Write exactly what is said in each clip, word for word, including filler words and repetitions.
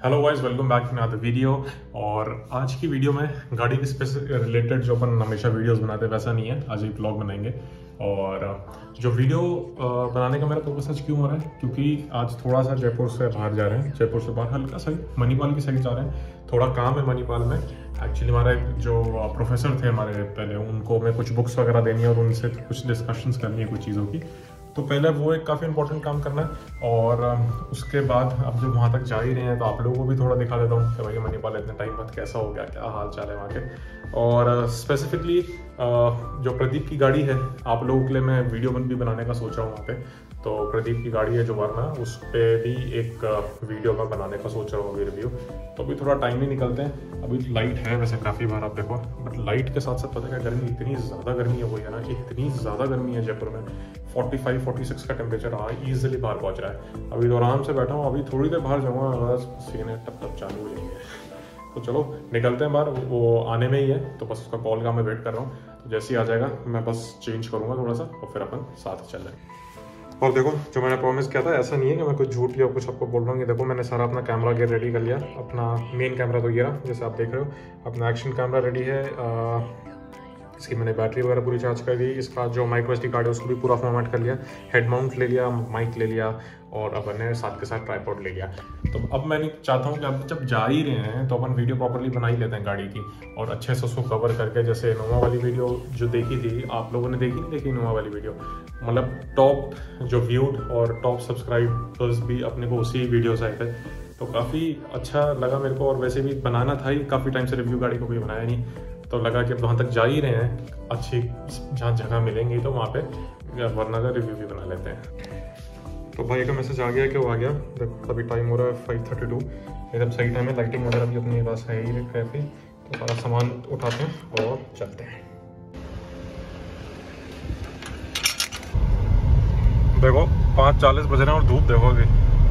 Hello guys, welcome back to another video. और आज की वीडियो में गाड़ी के रिलेटेड जो अपन हमेशा वीडियोस बनाते हैं वैसा नहीं है, आज एक व्लॉग बनाएंगे। और जो वीडियो बनाने का मेरा पर्पस आज क्यों हो रहा है, क्योंकि आज थोड़ा सा जयपुर से बाहर जा रहे हैं, जयपुर से बाहर हल्का सा मणिपाल की साइड जा रहे हैं। थोड़ा काम है मणिपाल में। एक्चुअली हमारे जो प्रोफेसर थे हमारे पहले, उनको मैं कुछ बुक्स वगैरह देनी है और उनसे कुछ डिस्कशंस करनी है कुछ चीज़ों की। तो पहले वो एक काफ़ी इंपॉर्टेंट काम करना है। और उसके बाद अब जब वहाँ तक जा ही रहे हैं तो आप लोगों को भी थोड़ा दिखा देता हूँ कि भाई मणिपाल इतने टाइम बाद कैसा हो गया, क्या हाल चाल है वहाँ के। और स्पेसिफिकली जो प्रदीप की गाड़ी है, आप लोगों के लिए मैं वीडियो भी बनाने का सोच रहा हूँ वहाँ पे। तो प्रदीप की गाड़ी है जो वरना, उस पर भी एक वीडियो मैं बनाने का सोच रहा हूँ अभी रिव्यू। तो अभी थोड़ा टाइम ही निकलते हैं। अभी तो लाइट है वैसे काफ़ी बार आप देखो, बट लाइट के साथ साथ पता है गर्मी, इतनी ज़्यादा गर्मी है, वो है ना, इतनी ज़्यादा गर्मी है जयपुर में। पैंतालीस छियालीस का टेम्परेचर आ ईजिली बाहर पहुँच रहा है। अभी तो आराम से बैठा हूँ, अभी थोड़ी देर बाहर जाऊँगा, बस सीने टप टप चालू हो जाएंगे। तो चलो निकलते हैं बाहर, वो आने में ही है, तो बस उसका कॉल का मैं वेट कर रहा हूँ। तो जैसे ही आ जाएगा मैं बस चेंज करूँगा थोड़ा सा और फिर अपन साथ चल जाएंगे। और देखो, जो मैंने प्रॉमिस किया था, ऐसा नहीं है कि मैं कुछ झूठ या कुछ आपको बोल रहा हूँ। ये देखो, मैंने सारा अपना कैमरा गेयर रेडी कर लिया। अपना मेन कैमरा तो ये रहा जैसे आप देख रहे हो, अपना एक्शन कैमरा रेडी है। आ, इसकी मैंने बैटरी वगैरह पूरी चार्ज कर दी। इसका जो माइक्रो एस डी कार्ड है उसको भी पूरा फॉर्मेट कर लिया। हेड माउंट ले लिया, माइक ले लिया और अब मैंने साथ के साथ ट्राइपॉड ले लिया। तो अब मैं चाहता हूँ कि अब जब जा ही रहे हैं तो अपन वीडियो प्रॉपर्ली बना ही लेते हैं गाड़ी की, और अच्छे से उसको कवर करके। जैसे इनोवा वाली वीडियो जो देखी थी, आप लोगों ने देखी नहीं देखी इनोवा वाली वीडियो, मतलब टॉप जो व्यूड और टॉप सब्सक्राइबर्स भी अपने को उसी वीडियो से आए थे। तो काफ़ी अच्छा लगा मेरे को, और वैसे भी बनाना था ही, काफ़ी टाइम से रिव्यू गाड़ी को कोई बनाया नहीं। तो लगा कि अब वहाँ तक जा ही रहे हैं, अच्छी जहाँ जगह मिलेंगी तो वहाँ पे वरना का रिव्यू भी बना लेते हैं। तो भाई का मैसेज आ गया कि वो आ गया। देखो अभी टाइम हो रहा है फाइव थर्टी टू, एकदम सही टाइम है। लाइटिंग वगैरह भी अपने पास है ही काफ़ी। तो सारा सामान उठाते हैं और चलते हैं। देखो पाँच चालीस बज रहे हैं और धूप देखो अभी।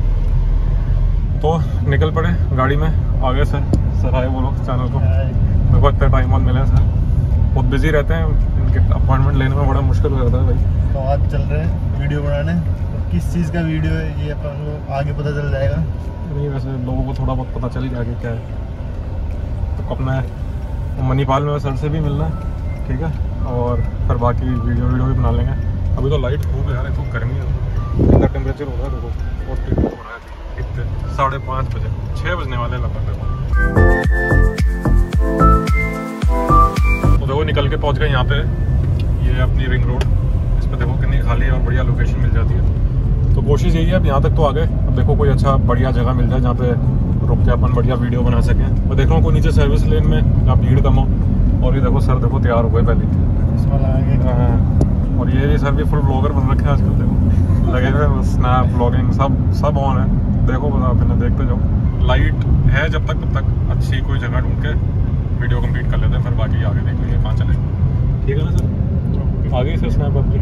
तो निकल पड़े गाड़ी में। आगे से सर आए वो लोग चैनल को, देखो इतना टाइम बाद मिले सर, बहुत बिजी रहते हैं, इनके अपॉइंटमेंट लेने में बड़ा मुश्किल हो जाता है भाई। तो आज चल रहे हैं वीडियो बनाने। तो किस चीज़ का वीडियो है ये अपन को आगे पता चल जाएगा। नहीं वैसे लोगों को थोड़ा बहुत पता चल गया आगे क्या है। तो अपना मणिपाल में सर से भी मिलना है, ठीक है, और फिर बाकी वीडियो वीडियो भी बना लेंगे। अभी तो लाइट खूब है यार, तो गर्मी है, इतना टेम्परेचर हो रहा है देखो, फोर्टी टू हो रहा है। इतने साढ़े पाँच बजे छः बजने वाले लगभग देखो। तो देखो निकल के पहुंच गए यहाँ पे, ये अपनी रिंग रोड। इस पर देखो कितनी खाली और बढ़िया लोकेशन मिल जाती है। तो कोशिश यही है अब यहाँ तक तो आ गए, अब देखो कोई अच्छा बढ़िया जगह मिल जाए जहाँ पे रुक के अपन बढ़िया वीडियो बना सकें। मैं देख रहा हूँ कोई नीचे सर्विस लेन में जहाँ भीड़ कम हो। और ये देखो सर देखो तैयार हो गए पहले। हाँ, और ये सर भी फुल ब्लॉगर बन रखे हैं आजकल, देखो लगे हुए स्नैप ब्लॉगिंग सब सब ऑन है। देखो अपने देखते जाओ, लाइट है जब तक तब तक अच्छी कोई जगह ढूंढ के वीडियो कंप्लीट कर लेते हैं, फिर बाकी आगे देख लेंगे कहाँ चले। ठीक है ना सर, आगे से स्नैप अपनी।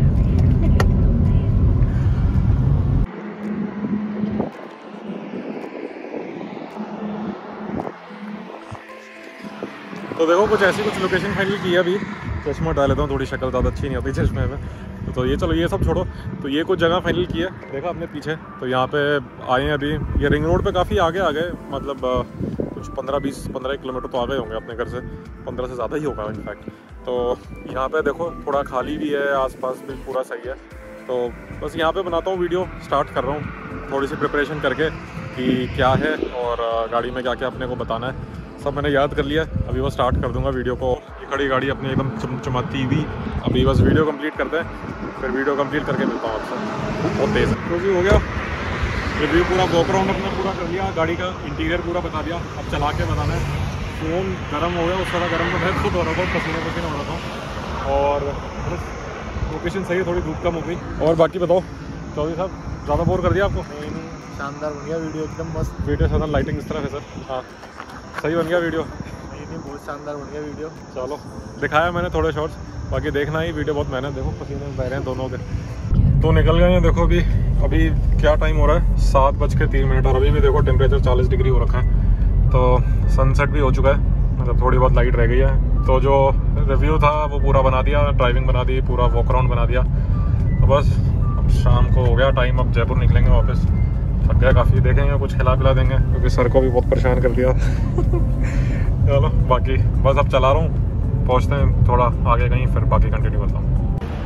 तो देखो कुछ ऐसी कुछ लोकेशन फाइनल की है अभी। चश्मा डाल लेता हूँ, थोड़ी शक्ल ज़्यादा अच्छी नहीं होती चश्मे में। तो ये चलो ये सब छोड़ो, तो ये कुछ जगह फाइनल की है, देखा अपने पीछे। तो यहाँ पे आए हैं अभी, ये रिंग रोड पे काफ़ी आगे आ गए, मतलब कुछ पंद्रह बीस पंद्रह किलोमीटर तो आ गए होंगे अपने घर से, पंद्रह से ज़्यादा ही होगा इनफैक्ट। तो यहाँ पे देखो थोड़ा खाली भी है, आसपास भी पूरा सही है। तो बस यहाँ पे बनाता हूँ वीडियो, स्टार्ट कर रहा हूँ थोड़ी सी प्रिपरेशन करके कि क्या है और गाड़ी में क्या क्या अपने को बताना है, सब मैंने याद कर लिया। अभी बस स्टार्ट कर दूंगा वीडियो को। ये खड़ी गाड़ी अपनी एकदम चमचमाती हुई। अभी बस वीडियो कंप्लीट करते हैं, फिर वीडियो कंप्लीट करके मिलता हूँ आपसे। बहुत तेज़ है तो भी हो गया रिव्यू पूरा, बैकग्राउंड अपने पूरा कर लिया, गाड़ी का इंटीरियर पूरा बता दिया। अब चला के बताना है। फ़ोन गर्म हो गया, उस तरह गर्म तो बहुत खुद हो रहा था, पसीने पसीने हो रहा था। और लोकेशन सही है, थोड़ी धूप कम हो गई। और बाकी बताओ चौधरी साहब, ज़्यादा बोर कर दिया आपको? नहीं नहीं, शानदार बन गया वीडियो, एकदम मस्त वीडियो साथ लाइटिंग इस तरह है सर। हाँ सही बन गया वीडियो। नहीं नहीं, बहुत शानदार बन गया वीडियो। चलो दिखाया मैंने थोड़े शॉर्ट्स, बाकी देखना ही वीडियो बहुत मेहनत। देखो पसीने में बह रहे हैं दोनों के। तो निकल गए हैं देखो। अभी अभी क्या टाइम हो रहा है, सात बज के तीन मिनट और अभी भी देखो टेम्परेचर चालीस डिग्री हो रखा है। तो सनसेट भी हो चुका है, मतलब थोड़ी बहुत लाइट रह गई है। तो जो रिव्यू था वो पूरा बना दिया, ड्राइविंग बना दी, पूरा वॉक अराउंड बना दिया। तो बस अब शाम को हो गया टाइम, अब जयपुर निकलेंगे वापस। थक गया काफ़ी, देखेंगे कुछ खिला पिला देंगे क्योंकि सर को भी बहुत परेशान कर दिया। चलो बाकी बस अब चला रहा हूँ, पहुँचते हैं थोड़ा आगे कहीं, फिर बाकी कंटिन्यू करता हूँ।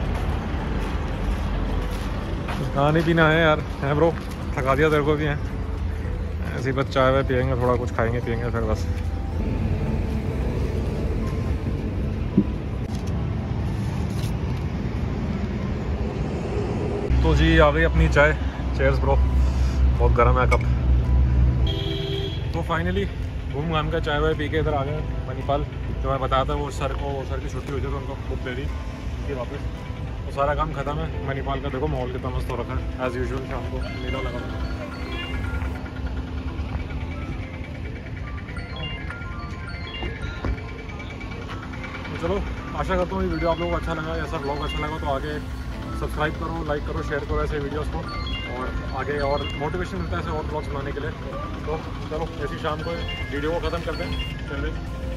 खाने पीना है यार, है ब्रो, थका दिया तेरे को भी है, ऐसे ही बस चाय वाय पियेंगे, थोड़ा कुछ खाएंगे पियेंगे फिर बस। तो जी आ गई अपनी चाय, चेयर्स ब्रो, बहुत गर्म है कप। तो फाइनली घूम घाम कर चाय वाय पी के इधर आ गए मणिपाल। जो मैं बताया था वो सर को, वो सर की छुट्टी हुई थी तो उनको बुक दे दी कि वापस, तो सारा काम खत्म है। मणिपाल का देखो माहौल कितना मस्त हो रखा है, एज़ यूजुअल शाम को मेला लगा था। तो चलो आशा करता हूँ ये वीडियो आप लोगों को अच्छा लगा, ऐसा ब्लॉग अच्छा लगा तो आगे सब्सक्राइब करो, लाइक करो, शेयर करो ऐसे वीडियोस को, और आगे और मोटिवेशन मिलता है ऐसे और ब्लॉग्स बनाने के लिए। तो चलो ऐसी शाम को वीडियो को ख़त्म करते हैं, चलिए।